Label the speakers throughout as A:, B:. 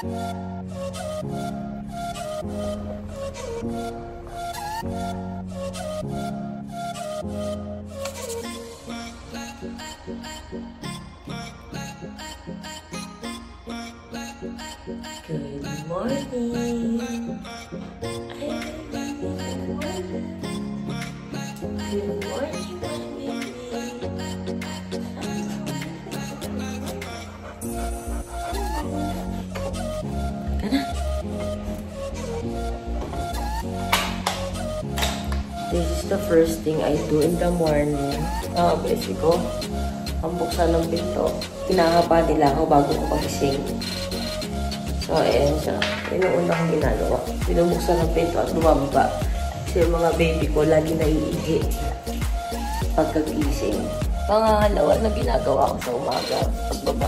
A: Good morning. Good morning, baby. This is the first thing I do in the morning. Bless ko. Ang buksan ng pinto. Kinakapa nila ako bago ko pagising. So, ayan siya. Yun yung una kong ginagawa. Pinubuksan ng pinto at bumaba. Kasi yung mga baby ko lagi naiihi pagkagising. Pangangalawa na ginagawa ko sa umaga. Pagbaba.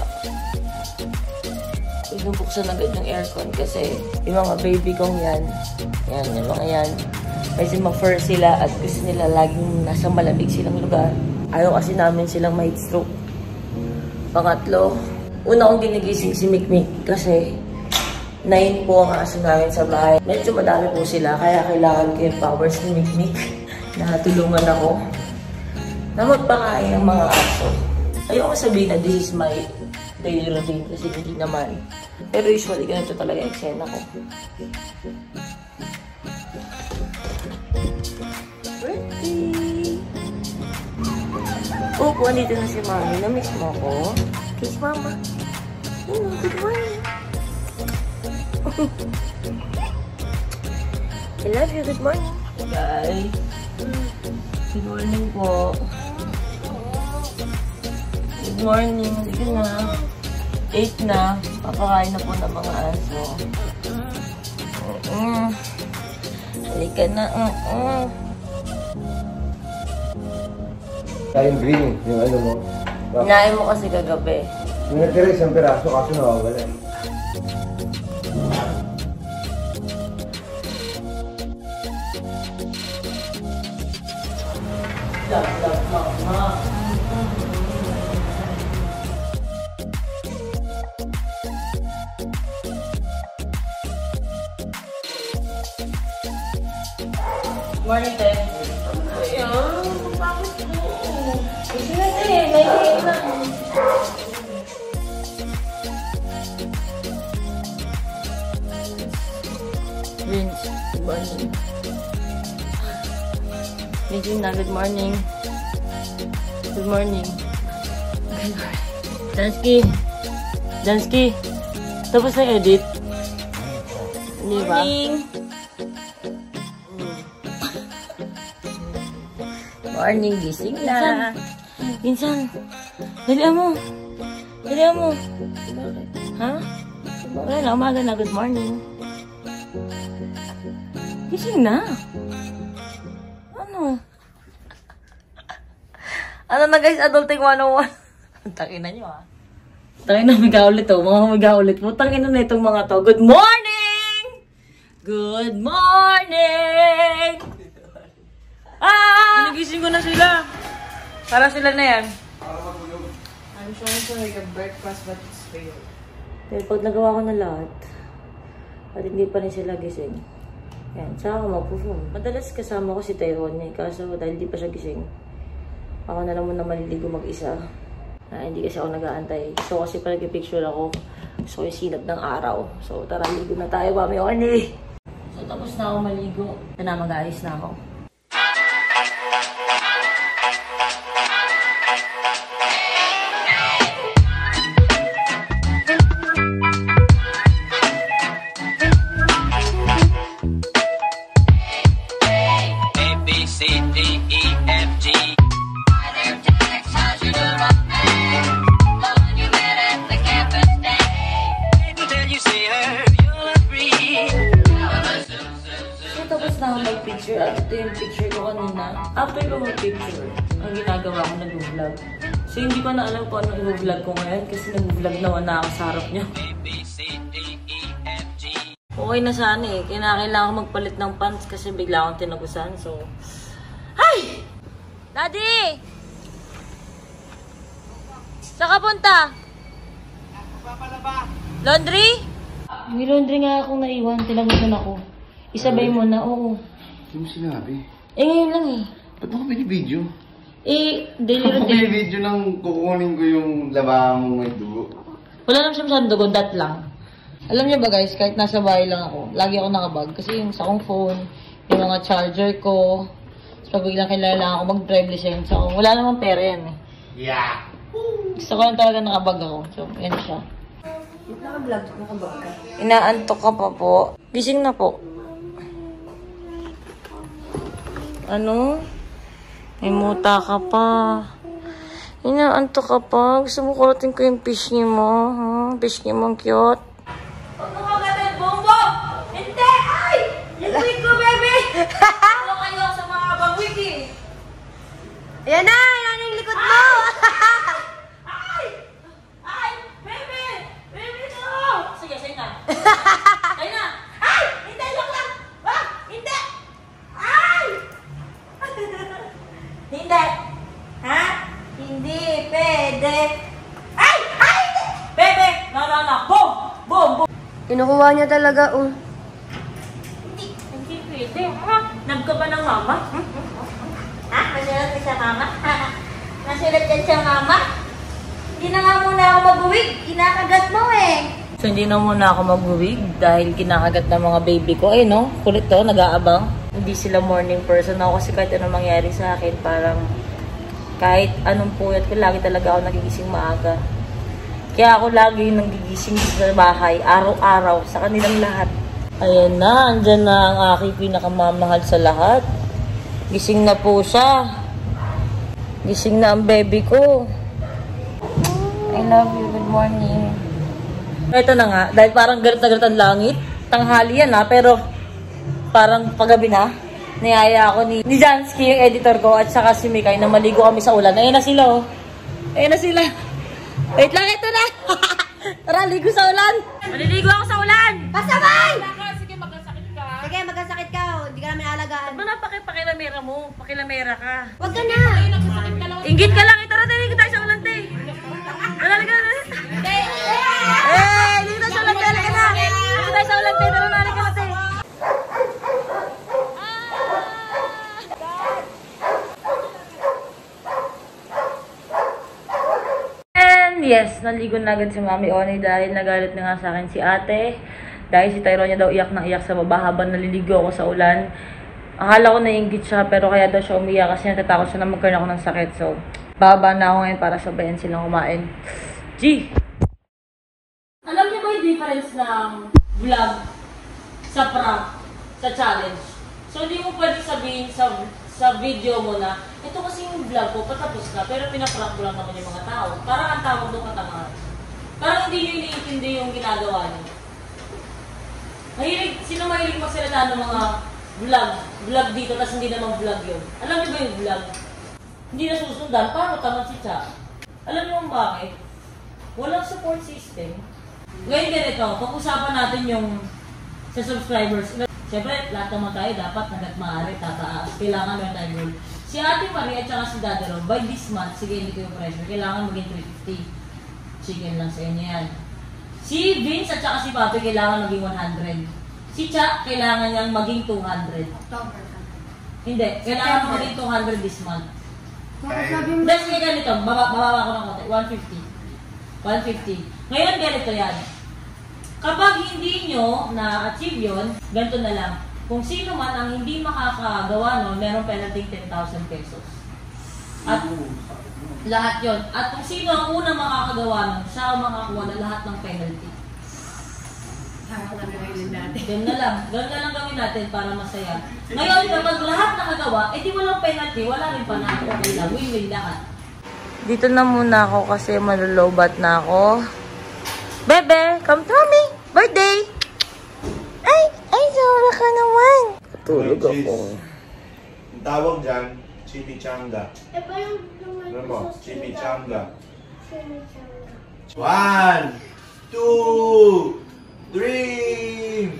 A: Pinubuksan agad yung aircon kasi yung mga baby kong yan. Yan, yung mga yan. Kasi ma-fur sila at gusto nila laging nasa malamig silang lugar. Ayaw kasi namin silang may stroke. Pangatlo, una kong ginigising si Mikmik kasi 9 po ang aso namin sa bahay. Medyo madami po sila, kaya kailangan ko yung powers ni Mikmik na tulungan ako na magpakain ng mga aso. Ayoko sabihin na this is my daily routine kasi hindi naman. Pero usually ganito talaga yung eksena ko. Birthday! Oh, kung andito na si Mami, na-miss mo ako. Kiss Mama. Good morning. I love you. Good morning. Guys. Good morning po. Good morning. Halika na. 8 na. Papakain na po ng mga aso. Halika na.
B: Yung green, yung ano mo.
A: Hinain mo kasi kagabi.
B: Yung natira isang piraso kaso nawawala.
A: Love, mama. Morning, Ted. Ayan, bakit po? Kasi natin, nahihiin na. Vince, good morning. Regina, good morning. Good morning. Good morning. Dansky. Dansky. Tapos na edit. Hindi ba? Morning. Morning, gising na. Minsan. Dalihan mo. Dalihan mo. Ha? Wala na, umaga na. Good morning. Gising na. Ano? Ano na guys, Adulting 101. Tangina nyo Tangina, miga ulit mga miga ulit po. Tangina na itong mga to. Good morning! Good morning! Ginigising ko na sila. Para sila na yan.
C: I'm trying to make a breakfast but it's failed.
A: Pero pag nagawa ko na lahat, at hindi pa rin sila gising. Yan, saka ako mag-perform. Madalas kasama ko si Tyrone kaso dahil di pa siya gising. Ako na lang muna maliligo mag-isa. Hindi kasi ako nag-aantay. So kasi pag nag-picture ako, gusto ko yung sinap ng araw. So tara, ligo na tayo, Mami Oni! So tapos na ako maligo. Na mag-aayos na ako. Picture at ito yung picture ko kanina. After ko mag-picture, ang ginagawa ko nag-vlog. So hindi ko na alam kung anong i-vlog ko ngayon kasi nag-vlog naman na ako sa harap niya. Okay na sana eh. Kailangan ko magpalit ng pants kasi bigla akong tinagusan. So, hi! Daddy! Saan ka punta? Laundry? May laundry nga akong naiwan. Tilagusan ako. Isabay mo na, oo.
B: Hindi mo sinabi.
A: Ngayon lang eh.
B: Ba't ako binibidyo?
A: Daily
B: Ako
A: routine.
B: binibidyo nang kukunin ko yung labahan mo may dugo.
A: Wala naman siya masyadong dugo, that lang. Alam niyo ba guys, kahit nasa bahay lang ako, lagi ako nakabag. Kasi yung sa akong phone, yung mga charger ko, pag biglang kailangan ako mag-drive license ako, wala namang pera yan eh.
B: Yeah!
A: Gusto ko lang talaga nakabag ako. So, yan siya.
C: Naka-vlog, nakabag ka.
A: Inaantok ka pa po. Gising na po. Ano? May muta ka pa. Inaantok ka pa. Gusto mo kulatin ko yung pisngi mo. Pisngi mo cute. Huwag mo kagatin, Bongbong! Hindi! Ay! Yung wig ko, baby! Ano kayo sa mga abang wig eh?
C: Ayan na! Yan yung likod mo!
A: Ay! Ay! Baby! Baby no! Sige, sa'yo na. Sa'yo na! Ay! Hindi! Joke lang! Ah! Hindi! Ay! Hindi! Ha? Hindi pwede! Ay! Ay! Bebe! No, no, no! Boom! Boom! Boom!
C: Kinukuha niya talaga,
A: Hindi pwede, ha? Nab ka ba ng mama? Ha? Nasulat ka siya, mama? Nasulat ka siya, mama? Hindi na nga muna ako mag-uwig. Kinakagat mo eh. So, hindi na muna ako mag-uwig dahil kinakagat ng mga baby ko. Eh, no? Kulit to, nag-aabang. Hindi sila morning person ako kasi kahit anong mangyari sa akin, parang kahit anong puyat ko, lagi talaga ako nagigising maaga. Kaya ako lagi nagigising sa bahay, araw-araw, sa kanilang lahat. Ayan na, andyan na ang aking pinakamamahal sa lahat. Gising na po siya. Gising na ang baby ko. I love you, good morning. Ito na nga, dahil parang galit na galit ang langit. Tanghali yan ha, pero parang paggabi na. Niyaya ako ni Jansky, yung editor ko, at saka si Mikay na maligo kami sa ulan. Ayun na sila oh. Ayun na sila. Wait lang, ito na. Tara, ligo sa ulan. Maliligo ako sa ulan.
C: Pasabay!
A: Sige, magkasakit ka.
C: Sige, magkasakit ka. Hindi ka namin alagaan.
A: Ano na pakilamera mo? Pakilamera ka.
C: Huwag ka na!
A: Inggit ka lang. Ito na, ligo tayo sa ulan, te. Halika na. Eh, ligo tayo sa ulan, te. Halika na. Ligo tayo sa ulan, te. Tara na, halika na, te. Yes, naligo na agad si Mami Oni dahil nagalit na nga sa akin si ate. Dahil si Tyrone niya daw iyak na iyak sa baba habang naliligo ako sa ulan. Akala ko naiinggit siya pero kaya daw siya umiyak kasi natatakot siya na magkaroon ako ng sakit. So, bababa na ako ngayon para sabayan silang kumain. G! Alam niyo ba yung difference ng vlog sa prank, sa challenge? So, hindi mo pwede sabihin sa video mo na, ito kasi yung vlog ko, patapos na, pero pinaprank ko lang naman yung mga tao. Parang ang tawag doon katangahan. Parang hindi nyo iniintindi yung ginagawa nyo. Sino mahilig magsalita ng mga vlog dito, tapos hindi naman vlog yun? Alam niyo ba yung vlog? Hindi na susundan, paano tamad si Cha? Alam niyo kung bakit? Walang support system. Ngayon ganito, pag-usapan natin yung sa subscribers. Siyempre, lahat naman tayo dapat hanggat maaari tataas. Kailangan meron tayong goal. Si Ate Marie at saka si Daddy Ron, by this month, sige hindi ko yung pressure, kailangan maging 350. Chicken lang sa inyo yan. Si Vince at saka si Papi, kailangan maging 100. Si Cha, kailangan niyang maging 200. Hindi, kailangan maging 200 this month. Dahil sige ganito, bababa ko ng konti, 150. 150. Ngayon ganito yan. Kapag hindi nyo na-achieve yun, ganito na lang. Kung sino man ang hindi makakagawa nun, meron penalty 10,000 pesos. At lahat yon. At kung sino ang unang makakagawa nun, siya ang makakuha na lahat ng penalty. Ganun na lang gawin natin para masaya. Ngayon, kapag lahat nakagawa, edi walang penalty, wala rin panalo. Okay lang, win-win lahat. Dito na muna ako kasi malulobat na ako. Bebe, come to me! Birthday! Ay, sobra ka naman! Tulog ako.
B: Ang tawag dyan, chimichanga. Ano mo? Chimichanga. 1, 2, 3!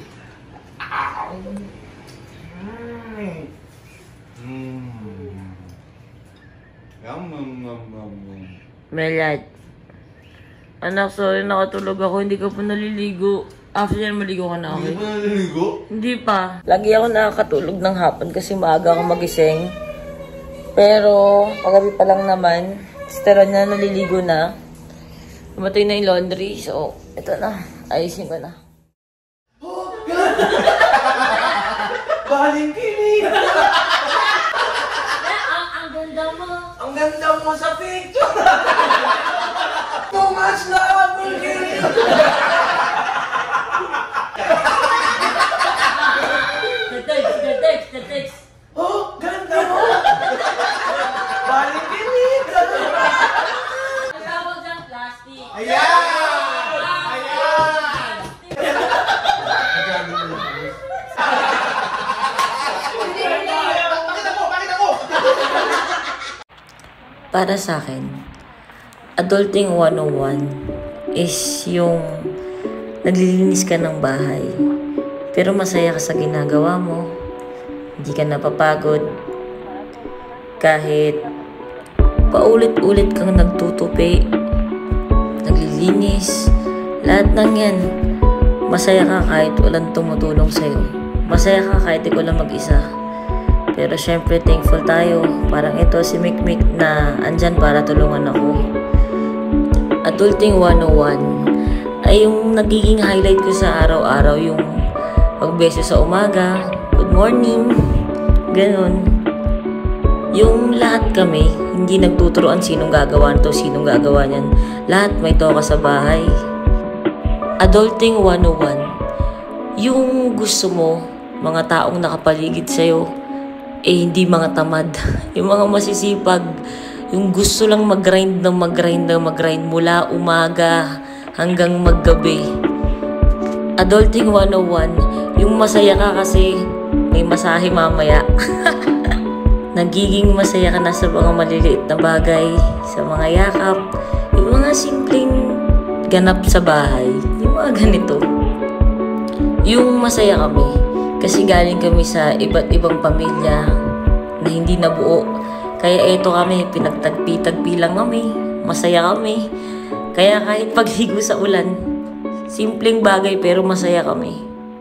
A: Melat. Anak, sorry nakatulog ako. Hindi ka pa naliligo. After yan, maligo ka na, okay?
B: Hindi pa naliligo?
A: Hindi pa. Lagi ako nakakatulog ng hapon kasi maaga ako magising. Pero, paggabi pa lang naman, stera na, naliligo na. Namatay na yung laundry, so, ito na. Ayusin ko na.
D: Oh, God! Baling kinig!
A: Ang ganda mo!
D: Ang ganda mo sa picture! Too much love, Bulgari!
A: The text.
D: Oh, ganda mo! Baling kinig!
A: Ang tawag dyan, plastic.
D: Ayan!
A: Para sa akin, Adulting 101 is yung naglilinis ka ng bahay. Pero masaya ka sa ginagawa mo. Hindi ka napapagod. Kahit paulit-ulit kang nagtutupi, naglilinis, lahat ng yan. Masaya ka kahit walang tumutulong sa'yo. Masaya ka kahit ikaw lang mag-isa. Pero syempre thankful tayo. Parang ito si Mikmik na andyan para tulungan ako. Adulting 101 ay yung nagiging highlight ko sa araw-araw. Yung pagbeso sa umaga, good morning, ganun. Yung lahat kami, hindi nagtuturoan sinong gagawa nito, sinong gagawa niyan. Lahat may toka sa bahay. Adulting 101, yung gusto mo, mga taong nakapaligid sa'yo, hindi mga tamad. Yung mga masisipag, yung gusto lang mag-grind mula umaga hanggang maggabi. Adulting 101, yung masaya ka kasi may masahe mamaya. Nagiging masaya ka na sa mga maliliit na bagay, sa mga yakap, yung mga simpleng ganap sa bahay, yung mga ganito. Yung masaya kami, kasi galing kami sa iba't ibang pamilya na hindi nabuo. Kaya eto kami, pinagtagpi-tagpi lang kami, masaya kami. Kaya kahit paghigo sa ulan, simpleng bagay pero masaya kami.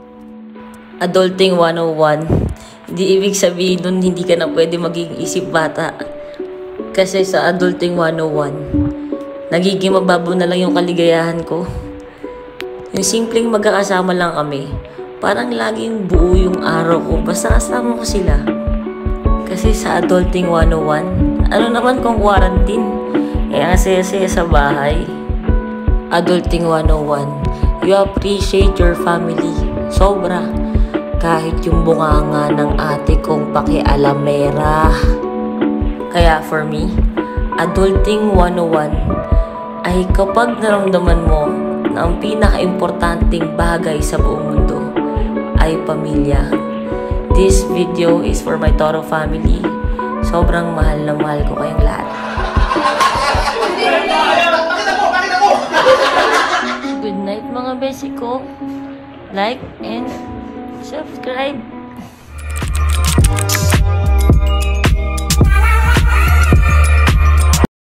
A: Adulting 101, hindi ibig sabihin nun hindi ka na pwede maging isip bata. Kasi sa Adulting 101, nagiging mababaw na lang yung kaligayahan ko. Yung simpleng magkakasama lang kami, parang laging buo yung araw ko basta kasama ko sila. Kasi sa Adulting 101, ano naman kung quarantine, kaya saya-saya sa bahay. Adulting 101, you appreciate your family. Sobra. Kahit yung bunganga ng ate kong pakialamera. Kaya for me, Adulting 101 ay kapag naramdaman mo na ang pinaka-importanting bagay sa buong mundo ay pamilya. This video is for my Toro family. Sobrang mahal na mahal ko kayong lahat. Good night mga besi ko. Like and subscribe.